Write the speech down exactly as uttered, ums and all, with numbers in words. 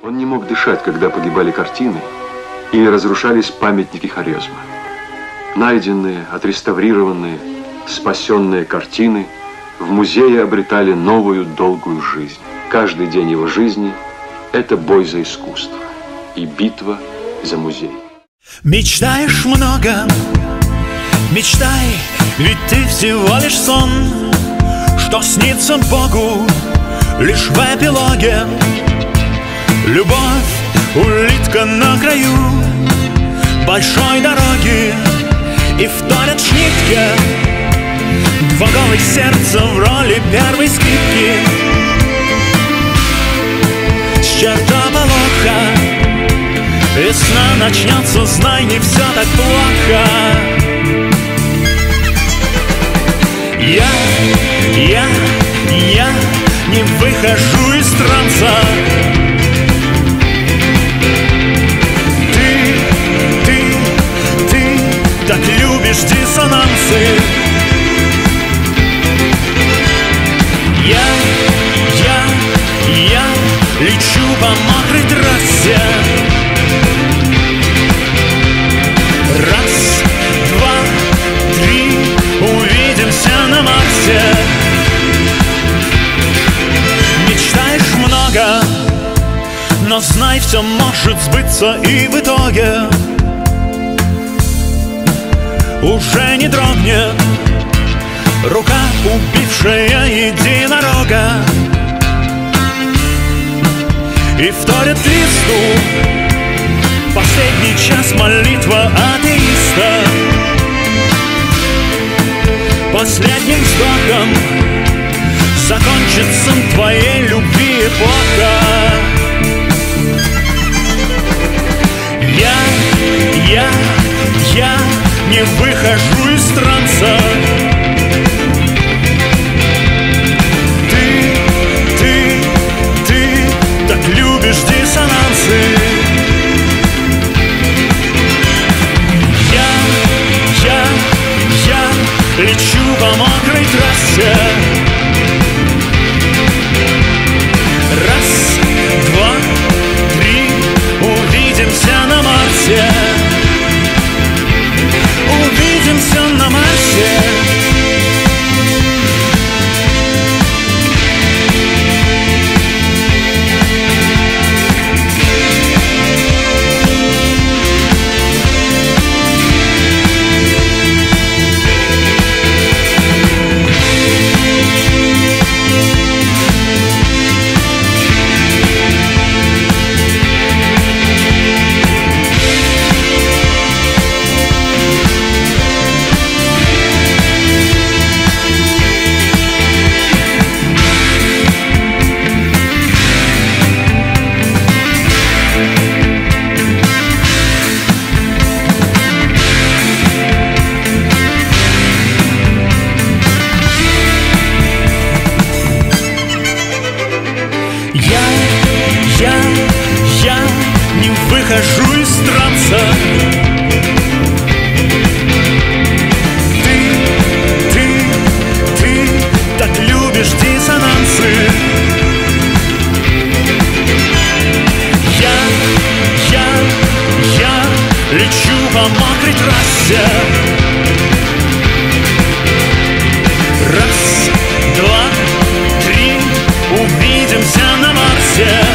Он не мог дышать, когда погибали картины или разрушались памятники Хорезма. Найденные, отреставрированные, спасенные картины в музее обретали новую долгую жизнь. Каждый день его жизни – это бой за искусство и битва за музей. Мечтаешь много, мечтай, ведь ты всего лишь сон, что снится Богу лишь в эпилоге. Любовь, улитка на краю большой дороги, и вторят шнитке два голых сердца в роли первой скрипки. С чертополоха весна начнется, знай, не все так плохо. Я, я, я не выхожу из транса. Ты, ты, ты так любишь диссонансы. Я, я, я лечу по мокрой трассе. Раз, два, три, увидимся на Марсе. Мечтаешь много, но знай, все может сбыться, и в итоге уже не дрогнет рука, убившая единорога. И вторит листу последний час молитва атеиста. Последним вздохом закончится твоей любви эпоха. Я, я, я не выхожу из транса. Ты, ты, ты так любишь диссонансы. Я, я, я лечу по мокрой трассе. Раз, два, три, увидимся на Марсе. Увидимся на Марсе. Я, я не выхожу из транса. Ты, ты, ты так любишь диссонансы. Я, я, я лечу по мокрой трассе. Раз, два, три, увидимся на Марсе.